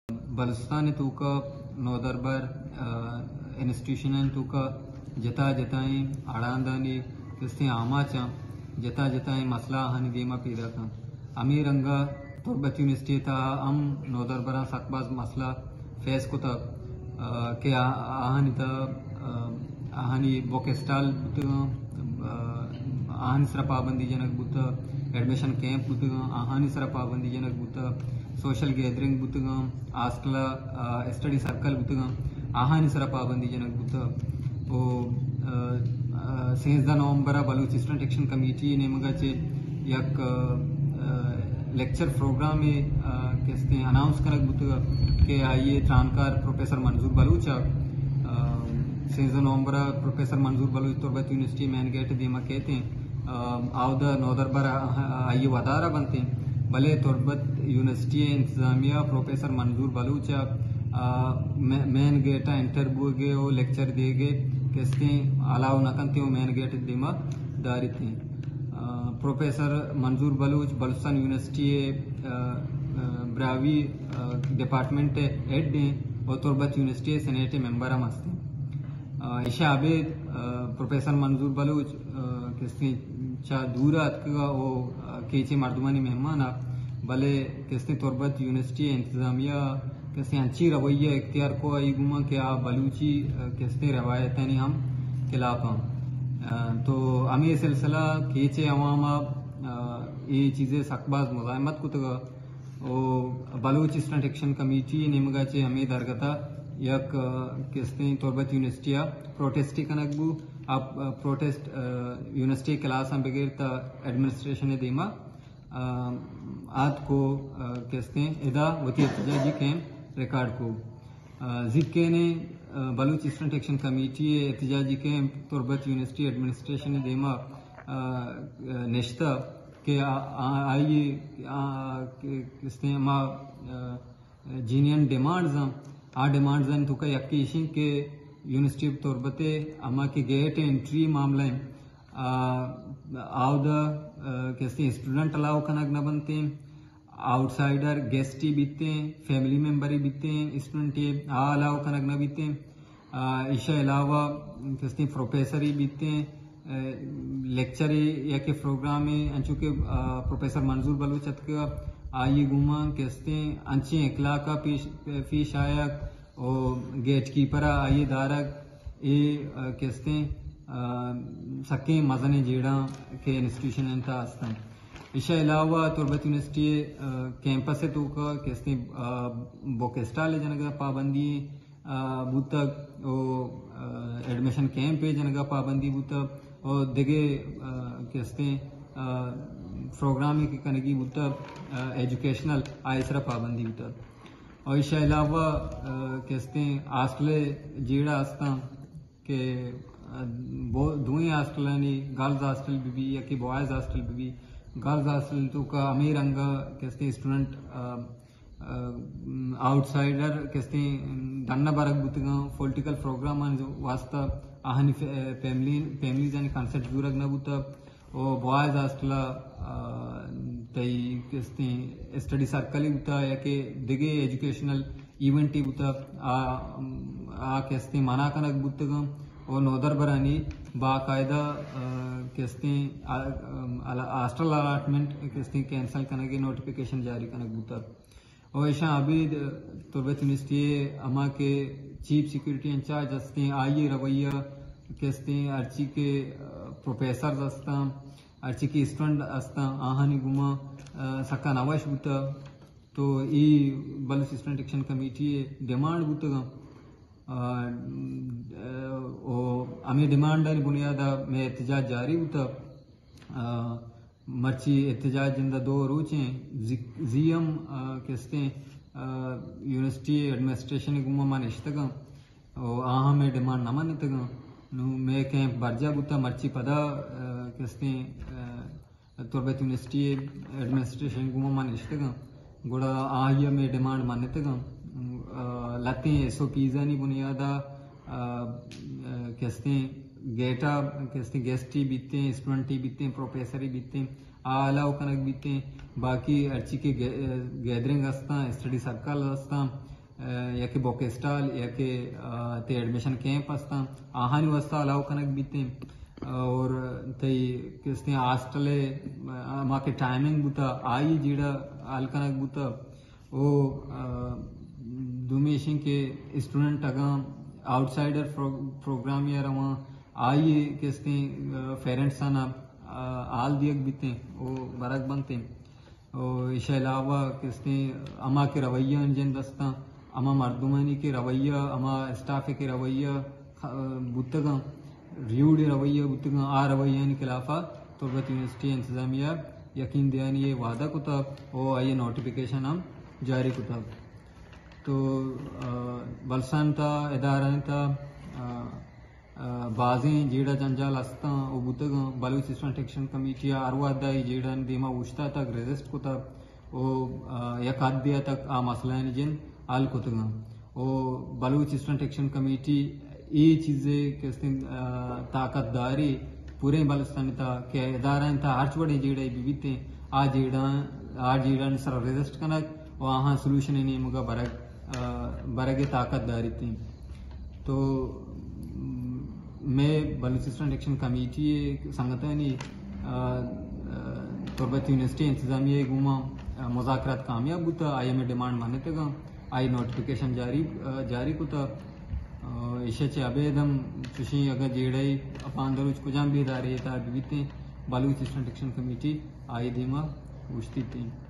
Balochistan तूका नौदरबर institution तूका जता जताएं आड़ांदानी किस्ते आमाचा जता जताएं मसला हनी दीमा पीरा का अमीरंगा तुर्बत यूनिवर्सिटी था हम नौदरबरा सकबाज मसला फेस को तक के आहनी था आहनी वोकेस्टाल आहनी सर पाबंदी जनक बुत एडमिशन कैंप बुत आहनी सर पाबंदी जनक बुत सोशल गैदरिंग बुत हास्टल स्टडी सर्कल बुत आहनी सर पाबंदी जनक बुत ओ 16 नवंबर बलूचिस्तान एक्शन कमेटी ने मगाचे यक लेक्चर प्रोग्राम में कहते अनाउंस करक बुत के आइए त्रानकार प्रोफेसर मंजूर बलूचा 16 नवंबर professor Manzoor Baloch Turbat university main gate दीमा कहते हैं आवद नौदरबर आइए वदारा बनते भले तुर्बत यूनिवर्सिटी इंतजामिया प्रोफेसर मंजूर बलूचा मैन गेटा इंटरव्यू गे वो लेक्चर दे गे कहते अलाव नकंते वो मैन गेट दीमा दारी थी professor Manzoor Baloch Balochistan university Brahvi department head और तुर्बत यूनिवर्सिटी सेनेट मेंबर हम हस्ते इशा आबेद प्रोफेसर मंजूर बलूच किसने चा दूरात का वो केचे मर्दमानी मेहमान भले किसने तुर्बत यूनिवर्सिटी इंतजामिया किसने अच्छी रवैया इख्तियार को आई गुमा कि आप बलूची किसने रवायत नहीं हम खिलाफ हम तो हमें ये सिलसिला केचे अवामा ये चीज़ें सकबाज मुजामत को तो बलूचिस्तान एक्शन कमेटी निमगाचे हमें दरगता यक किसने तुर्बत यूनिवर्सिटी प्रोटेस्टी कनकबू आप प्रोटेस्ट यूनिवर्सिटी क्लास हम बगैर ता एडमिनिस्ट्रेशन दीमा आद को किसने इदा वती एहतजाजी कैंप रिकॉर्ड को जिक्के ने बलूचिस्तान एक्शन कमेटी एहतजाजी कैंप तुर्बत यूनिवर्सिटी एडमिनिस्ट्रेशन दीमा निश्ता के आइए किसने हम जीनियन डिमांड्स आ डिमांड्स तो का यक्की इशिंग के यूनिवर्सिटी तुर्बते अमा के गेट एंट्री मामले आवद कैसे स्टूडेंट अलाउ कनक न बनते आउटसाइडर गेस्ट ही बीतते फैमिली मेंबर ही बीतते स्टूडेंट ये अलाउ कनक न बीतते इसके अलावा कैसे प्रोफेसर ही बीतते लेक्चर या के प्रोग्राम में अंचुके प्रोफेसर मंजूर बलूचत का आइए गुमा कैसे अंचे इकला का फीस आयक और गेट कीपर आइए दारक ये कैसे सके मजने जेड़ा के इंस्टीट्यूशन अंता आस्ता इसके अलावा तुर्बत यूनिवर्सिटी कैंपस है तो का कैसे बोकेस्टाल जनगा पाबंदी बुतक ओ एडमिशन कैंप है जनगा पाबंदी बुतक और दिगे कैसे प्रोग्राम की कनगी बुतक एजुकेशनल आयसरा पाबंदी बुतक और इसके अलावा कैसे हॉस्टल जेड़ा आस्ता के दुई हॉस्टल गर्ल्स हॉस्टल भी या कि बॉयज हॉस्टल भी गर्ल्स हॉस्टल तो का अमीर अंगा कैसे स्टूडेंट आउटसाइडर कैसे दन्ना बरक बुतगा पॉलिटिकल प्रोग्राम वास्ता आहनी फैमिली जानी कॉन्सेप्ट दूरक न बुता और बॉयज हॉस्टल तई कैसे स्टडी सर्कल ही बुता या कि दिगे एजुकेशनल इवेंट ही बुता आ कैसे मना कनक बुतगा और नौदर बरानी बाकायदा कैसे हॉस्टल अलॉटमेंट कैसे कैंसल करने के नोटिफिकेशन जारी करने बुता और ऐसा अभी तुर्बत यूनिवर्सिटी अमा के चीफ सिक्योरिटी इंचार्ज हस्ते आइए रवैया कैसे अर्ची के प्रोफेसर हस्ता अर्ची के स्टूडेंट हस्ता आहनी गुमा सक्का नवाश बुता तो ये बलूचिस्तान एक्शन कमेटी डिमांड बुतगा हमें डिमांड बुनियाद में एहतजाज जारी होता मर्ची एहतजाज जिंदा दो रूचे जीएम कैसे यूनिवर्सिटी एडमिनिस्ट्रेशन गुम्मा मान इश्तगा और आहा में डिमांड न मानते मैं कहीं बर्जा बुता मर्ची पदा कैसे तुर्बत यूनिवर्सिटी एडमिनिस्ट्रेशन गुम्मा मान इश्तगा गुड़ा आहिया में डिमांड मानते लाते एसओपीज़ नहीं बुनियादा कैसे गेटा कैसे गेस्ट ही बीतते हैं स्टूडेंट ही बीतते हैं प्रोफेसर ही बीतते हैं अलाव कनक बीतते हैं बाकी अर्ची के गैदरिंग हस्ता स्टडी सर्कल हस्ता याके बोकेस्टाल याके ते एडमिशन कैंप असता आहानी वस्ता अलाव कनक बीते और तई किसने हॉस्टले माके टाइमिंग बुता आई जीड़ा आल कनक बुता ओ दुमेशिंग के स्टूडेंट अगा आउटसाइडर प्रोग्राम या रवा आई किसने पेरेंट्स आना आल दियक बीते वो बरक बनते और इसके अलावा किसने अमा के रवैया जिन दस्ता अमा मर्दुमानी के रवैया अमा स्टाफ के रवैया बुतगा रियूड रवैया बुतगा आ रवैया के खिलाफा तुर्बत यूनिवर्सिटी इंतजामिया यकीन दयानी ये वादा कुता और ये नोटिफिकेशन हम जारी कुता तो बलसान था इदारा था बाजें जेड़ा जंजाल अस्ता वो बुतगा बलूच स्टूडेंट एक्शन कमेटी अरवादा जेड़ा दीमा उछता तक रेजिस्ट कुता वो यकाद दिया तक आ मसला जिन आल कुतगा वो बलूच स्टूडेंट एक्शन कमेटी ये चीज़ें किसने ताकतदारी पूरे बलस्तान था के इदारा था आर्च बड़े जेड़ा बीते आ जेड़ा सर रेजिस्ट कनक वहाँ सोल्यूशन नहीं मुगा बरगे ताकतदारी थी तो मैं बलूच स्टूडेंट एक्शन कमेटी संगठन तुर्बत यूनिवर्सिटी इंतजामिया गुमा मुज़ाकरात कामयाब बुता आई में डिमांड माने तक आई नोटिफिकेशन जारी कुता इशे अभेदम चुशी अगर जेड़ई अपांदरुच कुजाम भी दारे था बीते बलूच स्टूडेंट एक्शन कमेटी आई दीमा उछती थी।